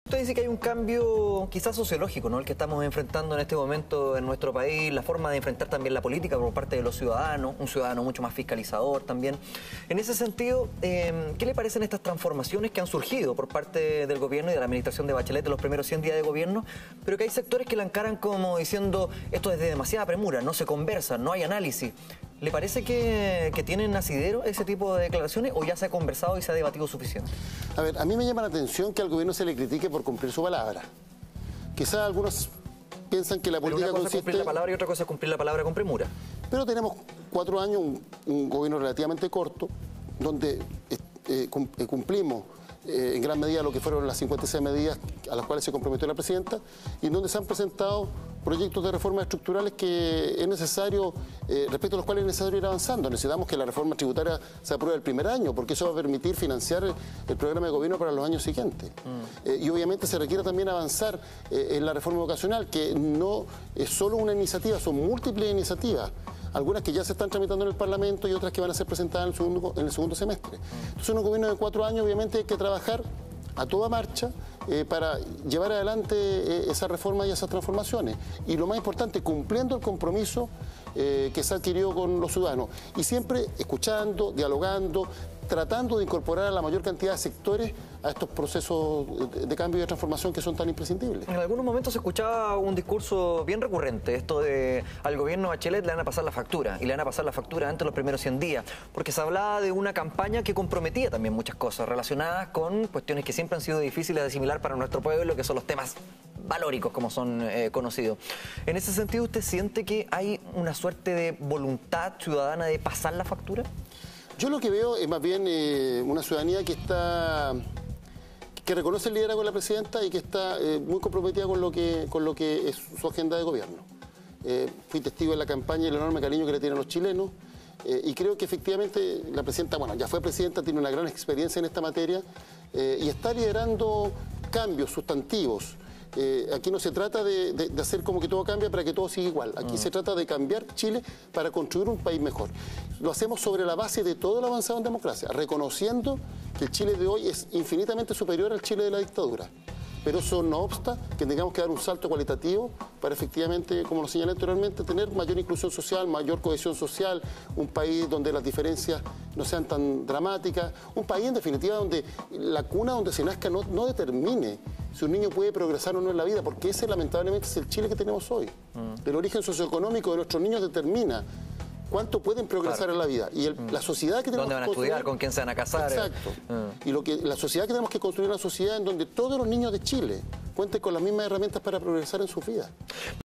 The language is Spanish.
Usted dice que hay un cambio quizás sociológico, ¿no? El que estamos enfrentando en este momento en nuestro país, la forma de enfrentar también la política por parte de los ciudadanos, un ciudadano mucho más fiscalizador también. En ese sentido, ¿qué le parecen estas transformaciones que han surgido por parte del gobierno y de la administración de Bachelet en los primeros 100 días de gobierno, pero que hay sectores que la encaran como diciendo esto es de demasiada premura, no se conversa, no hay análisis? ¿Le parece que tienen asidero ese tipo de declaraciones o ya se ha conversado y se ha debatido suficiente? A ver, a mí me llama la atención que al gobierno se le critique por cumplir su palabra. Quizás algunos piensan que la política consiste... Una cosa es cumplir la palabra y otra cosa es cumplir la palabra con premura. Pero tenemos 4 años, un gobierno relativamente corto, donde cumplimos en gran medida lo que fueron las 56 medidas a las cuales se comprometió la presidenta y en donde se han presentado proyectos de reformas estructurales que es necesario, respecto a los cuales es necesario ir avanzando. Necesitamos que la reforma tributaria se apruebe el primer año, porque eso va a permitir financiar el programa de gobierno para los años siguientes. Y obviamente se requiere también avanzar en la reforma educacional, que no es solo una iniciativa, son múltiples iniciativas. Algunas que ya se están tramitando en el Parlamento y otras que van a ser presentadas en el segundo semestre. Entonces, en un gobierno de 4 años, obviamente, hay que trabajar a toda marcha para llevar adelante esa reforma y esas transformaciones. Y lo más importante, cumpliendo el compromiso que se adquirió con los ciudadanos. Y siempre escuchando, dialogando, tratando de incorporar a la mayor cantidad de sectores a estos procesos de cambio y de transformación que son tan imprescindibles. En algunos momentos se escuchaba un discurso bien recurrente, esto de al gobierno Bachelet le van a pasar la factura, y le van a pasar la factura antes de los primeros 100 días, porque se hablaba de una campaña que comprometía también muchas cosas relacionadas con cuestiones que siempre han sido difíciles de asimilar para nuestro pueblo, que son los temas valóricos, como son conocidos. En ese sentido, ¿usted siente que hay una suerte de voluntad ciudadana de pasar la factura? Yo lo que veo es más bien una ciudadanía que reconoce el liderazgo de la presidenta y que está muy comprometida con lo que es su agenda de gobierno. Fui testigo de la campaña y el enorme cariño que le tienen los chilenos y creo que efectivamente la presidenta, bueno, ya fue presidenta, tiene una gran experiencia en esta materia y está liderando cambios sustantivos. Aquí no se trata de hacer como que todo cambia para que todo siga igual. Aquí se trata de cambiar Chile para construir un país mejor. Lo hacemos sobre la base de todo lo avanzado en democracia, reconociendo que el Chile de hoy es infinitamente superior al Chile de la dictadura. Pero eso no obsta que tengamos que dar un salto cualitativo para efectivamente, como lo señalé anteriormente, tener mayor inclusión social, mayor cohesión social, un país donde las diferencias no sean tan dramáticas, un país en definitiva donde la cuna donde se nazca no determine si un niño puede progresar o no en la vida, porque ese lamentablemente es el Chile que tenemos hoy. El origen socioeconómico de nuestros niños determina cuánto pueden progresar en la vida. Y la sociedad que tenemos ¿dónde van a estudiar? ¿Con quién se van a casar? Exacto. Y la sociedad que tenemos que construir, una sociedad en donde todos los niños de Chile cuenten con las mismas herramientas para progresar en sus vidas.